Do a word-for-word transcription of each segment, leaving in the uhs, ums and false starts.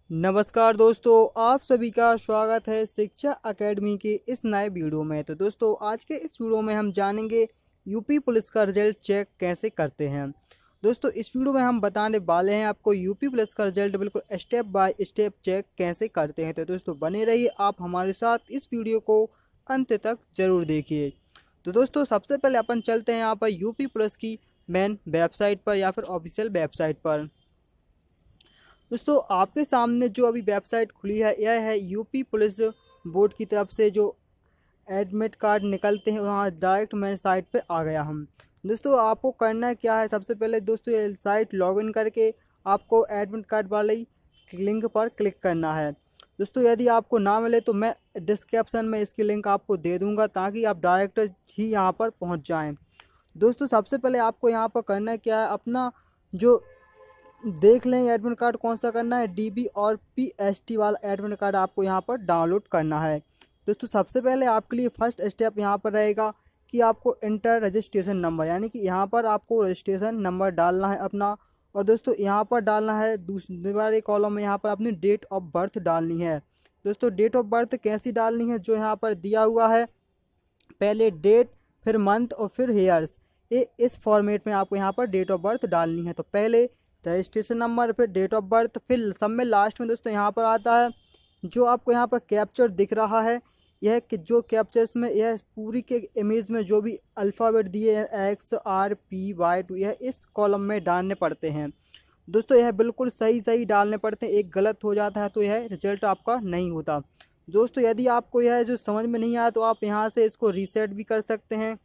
नमस्कार दोस्तों, आप सभी का स्वागत है शिक्षा एकेडमी के इस नए वीडियो में। तो दोस्तों, आज के इस वीडियो में हम जानेंगे यूपी पुलिस का रिजल्ट चेक कैसे करते हैं। दोस्तों, इस वीडियो में हम बताने वाले हैं आपको यूपी पुलिस का रिजल्ट बिल्कुल स्टेप बाय स्टेप चेक कैसे करते हैं। तो दोस्तों, बने रहिए आप हमारे साथ, इस वीडियो को अंत तक जरूर देखिए। तो दोस्तों, सबसे पहले अपन चलते हैं यहाँ पर यूपी पुलिस की मेन वेबसाइट पर या फिर ऑफिशियल वेबसाइट पर। दोस्तों, आपके सामने जो अभी वेबसाइट खुली है यह है यूपी पुलिस बोर्ड की तरफ से जो एडमिट कार्ड निकलते हैं, वहाँ डायरेक्ट मेरे साइट पे आ गया हम। दोस्तों, आपको करना क्या है, सबसे पहले दोस्तों ये साइट लॉगिन करके आपको एडमिट कार्ड वाले लिंक पर क्लिक करना है। दोस्तों, यदि आपको ना मिले तो मैं डिस्क्रिप्शन में इसकी लिंक आपको दे दूँगा ताकि आप डायरेक्ट ही यहाँ पर पहुँच जाएँ। दोस्तों, सबसे पहले आपको यहाँ पर करना क्या है, अपना जो देख लें एडमिट कार्ड कौन सा करना है, डीबी और पीएसटी वाला एडमिट कार्ड आपको यहाँ पर डाउनलोड करना है। दोस्तों, सबसे पहले आपके लिए फर्स्ट स्टेप यहाँ पर रहेगा कि आपको इंटर रजिस्ट्रेशन नंबर, यानी कि यहाँ पर आपको रजिस्ट्रेशन नंबर डालना है अपना। और दोस्तों, यहाँ पर डालना है दूसरी बार एक कॉलम में यहाँ पर अपनी डेट ऑफ बर्थ डालनी है। दोस्तों, डेट ऑफ बर्थ कैसी डालनी है, जो यहाँ पर दिया हुआ है, पहले डेट फिर मंथ और फिर ईयर्स, ये इस फॉर्मेट में आपको यहाँ पर डेट ऑफ बर्थ डालनी है। तो पहले रजिस्ट्रेशन नंबर, फिर डेट ऑफ बर्थ, फिर सब में लास्ट में दोस्तों यहाँ पर आता है जो आपको यहाँ पर कैप्चर दिख रहा है, यह कि जो कैप्चर्स में यह पूरी के इमेज में जो भी अल्फ़ाबेट दिए हैं X R P Y two, यह इस कॉलम में डालने पड़ते हैं। दोस्तों, यह बिल्कुल सही सही डालने पड़ते हैं, एक गलत हो जाता है तो यह रिजल्ट आपका नहीं होता। दोस्तों, यदि आपको यह जो समझ में नहीं आया तो आप यहाँ से इसको रीसेट भी कर सकते हैं।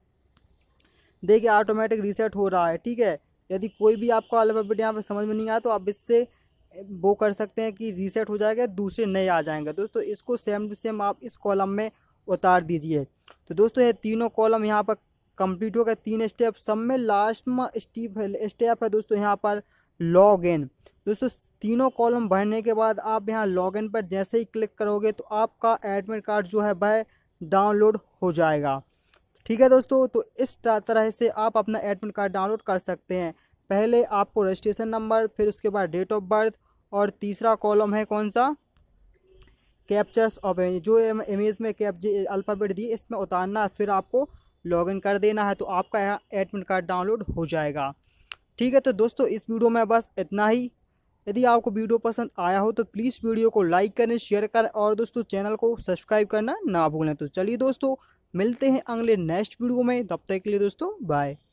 देखिए, ऑटोमेटिक रीसेट हो रहा है, ठीक है। यदि कोई भी आपको अल्फ़ाबेट यहाँ पे समझ में नहीं आया तो आप इससे वो कर सकते हैं कि रीसेट हो जाएगा, दूसरे नए आ जाएंगे। दोस्तों, इसको सेम टू सेम आप इस कॉलम में उतार दीजिए। तो दोस्तों, ये तीनों कॉलम यहाँ पर कंप्लीट हो गए, तीन स्टेप। सब में लास्ट में स्टेप है स्टेप है दोस्तों यहाँ पर लॉग इन। दोस्तों, तीनों कॉलम भरने के बाद आप यहाँ लॉग इन पर जैसे ही क्लिक करोगे तो आपका एडमिट कार्ड जो है वह डाउनलोड हो जाएगा, ठीक है दोस्तों। तो इस तरह से आप अपना एडमिट कार्ड डाउनलोड कर सकते हैं। पहले आपको रजिस्ट्रेशन नंबर, फिर उसके बाद डेट ऑफ बर्थ, और तीसरा कॉलम है कौन सा, कैप्चर्स ऑफ, जो इमेज में कैप अल्फ़ाबेट दिए इसमें उतारना है, फिर आपको लॉगिन कर देना है तो आपका यहाँ एडमिट कार्ड डाउनलोड हो जाएगा, ठीक है। तो दोस्तों, इस वीडियो में बस इतना ही। यदि आपको वीडियो पसंद आया हो तो प्लीज़ वीडियो को लाइक करें, शेयर करें और दोस्तों चैनल को सब्सक्राइब करना ना भूलें। तो चलिए दोस्तों, मिलते हैं अगले नेक्स्ट वीडियो में, तब तक के लिए दोस्तों बाय।